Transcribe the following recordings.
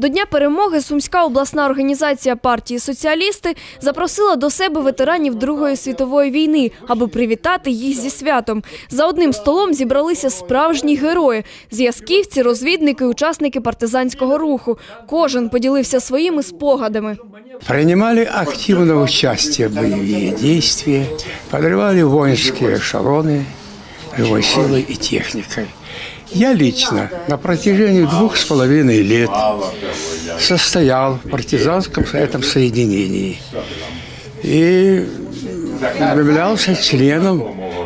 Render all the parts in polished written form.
До Дня перемоги Сумська обласна організація партії «Соціалісти» запросила до себе ветеранів Другої світової війни, аби привітати їх зі святом. За одним столом зібралися справжні герої – зв'язківці, розвідники, учасники партизанського руху. Кожен поділився своїми спогадами. Принимали активное участие в боевых действиях, подрывали воинские эшелоны живой силой и техникой. Я лично на протяжении 2,5 лет состоял в партизанском этом соединении и являлся членом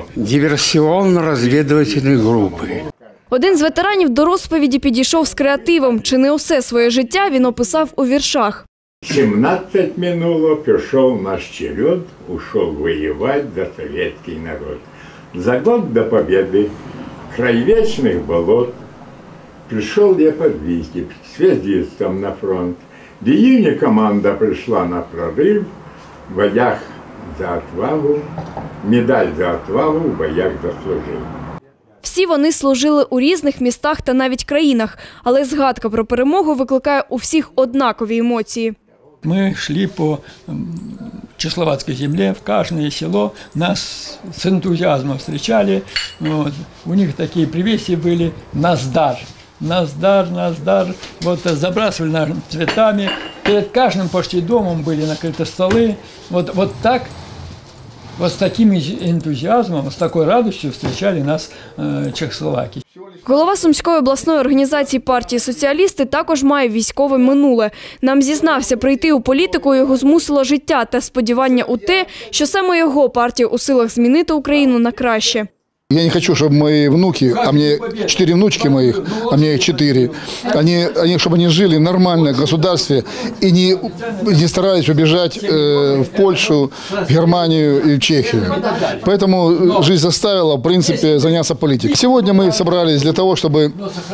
диверсионно-разведывательной группы. Один з ветеранів до розповіді підійшов з креативом. Чи не усе своє життя він описав у віршах. 17 минуло, пришел наш черед, ушел воевать за советский народ. За год до победы, край вечных болот, пришел я под Витебск, связистом на фронт. В июне команда пришла на прорыв, в боях за отвагу, медаль за отвагу в боях заслужил. Всі вони служили у різних містах та навіть країнах, але згадка про перемогу викликає у всіх однакові емоції. Мы шли по Чехословацкой земле, в каждое село, нас с энтузиазмом встречали. Вот. У них такие привеси были «Наздар». «Наздар», «Наздар». Вот забрасывали нас цветами. Перед каждым почти домом были накрыты столы. Вот так, вот с таким энтузиазмом, с такой радостью встречали нас чехословаки. Голова Сумської обласної організації партії «Соціалісти» також має військове минуле. Нам зізнався, прийти у політику його змусило життя та сподівання у те, що саме його партія у силах змінити Україну на краще. Я не хочу, чтобы мои внуки, а мне 4 внучки моих, а мне 4, чтобы они жили в нормальном государстве и не старались убежать в Польшу, в Германию и в Чехию. Поэтому жизнь заставила, в принципе, заняться политикой. Сегодня мы собрались для того, чтобы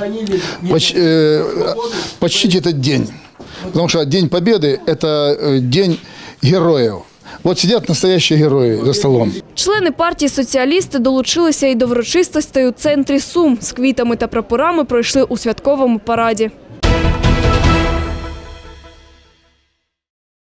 почтить этот день. Потому что День Победы – это день героев. От сидять настоящі герої за столом. Члени партії «Соціалісти» долучилися і до врочистостей у центрі Сум. З квітами та прапорами пройшли у святковому параді.